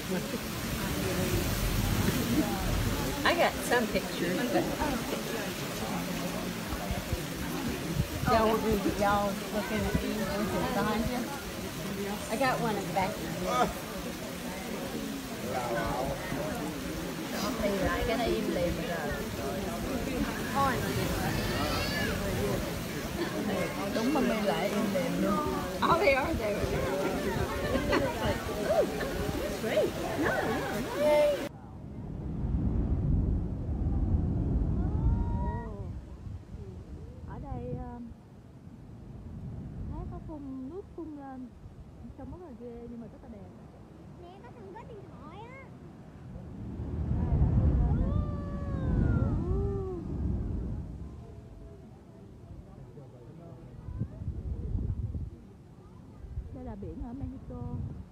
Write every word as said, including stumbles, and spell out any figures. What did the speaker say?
I got some pictures, but y'all y'all looking at me behind you. I got one in the back. Thì lại cái này im lìm rồi. Thôi. Đúng mà mình lại im lìm luôn. Oh, they are there. Great. No, no, no. Ở đây thấy có phun nước phun lên, trông rất là ghê nhưng mà rất là đẹp. Nè, có thằng có điện thoại á. Đây là biển ở Mexico.